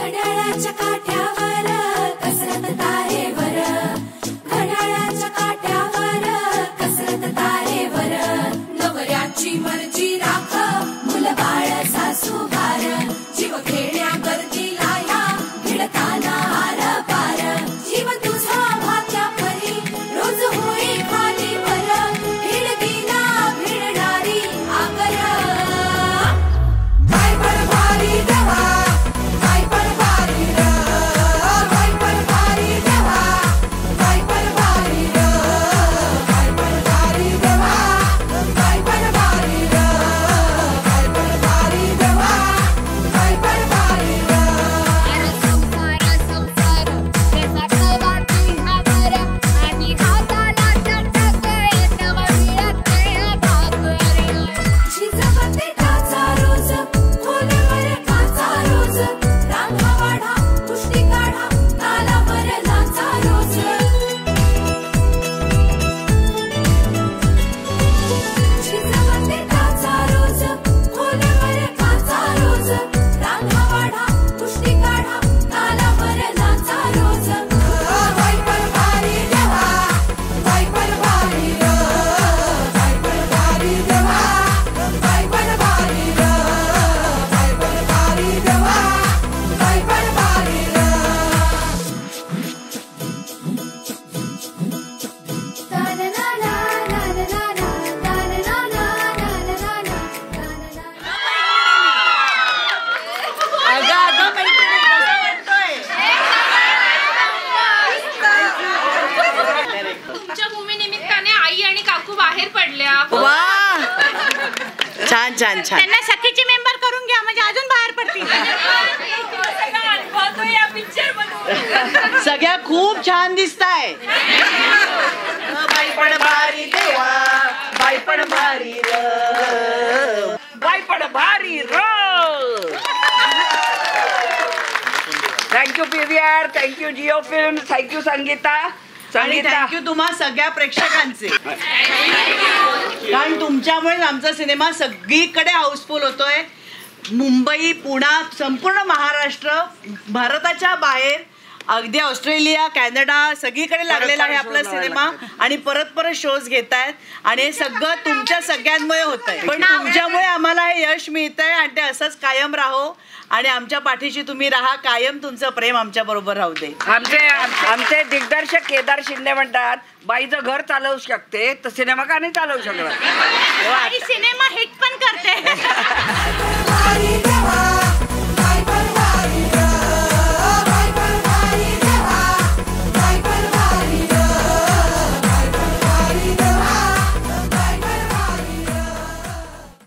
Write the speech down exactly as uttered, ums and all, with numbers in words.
घड्याळाच्या काठ्यावर कसरत तारेवर, घड्याळाच्या काठ्यावर कसरत तारेवर, नवऱ्याची मर्जी राख मुलं बाळ सासू भार, जीव खेळण्या गर्दीला या भिडताना आर पार, जीव तुझा भात्या परी रोज होई खाली वर, भिडकीला भिडणारी आकर बाय पण भारी देवा, बाय पण भारी र, बाय पण भारी देवा, बाय पण भारी र, बाय पण भारी देवा, बाय पण भारी र, बाय पण भारी देवा, बाय पण भारी र. संसार संसार त्याचा कवाटी हावर आणि हाताला चटके नवा मिळते भाकर. झिजवते काचा रोज खोलवर काचा रोज, रांगा वाढा कुस्ती काढा तालावर नाचा रोज. झिजवते काचा रोज खोलवर काचा रोज, रांगा वाढा कुस्ती काढा तालावर नाचा रोज. बाय पण भारी देवा, बाय पण भारी र, बाय पण भारी देवा, बाय पण भारी र, बाय पण भारी देवा, बाय पण भारी र. तुमच्या भूमीनिमित्ताने आई आणि काकू बाहेर पडल्या. वा छान छान छान. त्यांना सखीचे मेंबर करून घ्या म्हणजे अजून बाहेर पडतील. या पिक्चर मधून सगळ्या खूप छान दिसताय. बाई पण भारी देवा, बाई पण भारी र, बाई पण भारी र. Thank you PVR, thank you Jio film, thank you Sangeeta. आणि थँक्यू तुम्हा सगळ्या प्रेक्षकांचे, कारण तुमच्यामुळे आमचा सिनेमा सगळीकडे हाऊसफुल होतोय. मुंबई, पुणे, संपूर्ण महाराष्ट्र, भारताच्या बाहेर अगदी ऑस्ट्रेलिया, कॅनडा सगळीकडे लागलेला आहे आपला सिनेमा. आणि परत परत शोज घेत आहेत आणि हे सगळं तुमच्या सगळ्यांमुळे होत आहे. पण तुमच्यामुळे आम्हाला हे यश मिळतंय आणि ते असंच कायम राहो आणि आमच्या पाठीशी तुम्ही राहा कायम. तुमचं प्रेम आमच्या बरोबर राहू दे. आमचे आमचे दिग्दर्शक केदार शिंदे म्हणतात बाईचं घर चालवू शकते तर सिनेमा का नाही चालवू शकणार. आणि सिनेमा हिट पण करते.